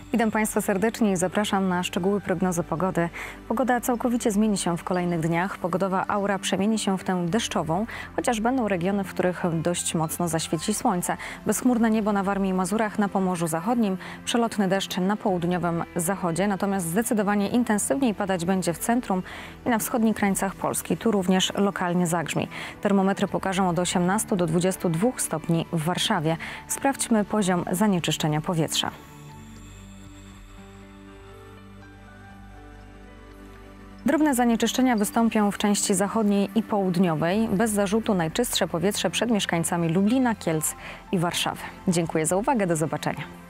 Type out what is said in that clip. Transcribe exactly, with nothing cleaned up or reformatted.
Witam Państwa serdecznie i zapraszam na szczegóły prognozy pogody. Pogoda całkowicie zmieni się w kolejnych dniach. Pogodowa aura przemieni się w tę deszczową, chociaż będą regiony, w których dość mocno zaświeci słońce. Bezchmurne niebo na Warmii i Mazurach, na Pomorzu Zachodnim, przelotny deszcz na południowym zachodzie, natomiast zdecydowanie intensywniej padać będzie w centrum i na wschodnich krańcach Polski. Tu również lokalnie zagrzmi. Termometry pokażą od osiemnastu do dwudziestu dwóch stopni w Warszawie. Sprawdźmy poziom zanieczyszczenia powietrza. Drobne zanieczyszczenia wystąpią w części zachodniej i południowej. Bez zarzutu najczystsze powietrze przed mieszkańcami Lublina, Kielc i Warszawy. Dziękuję za uwagę. Do zobaczenia.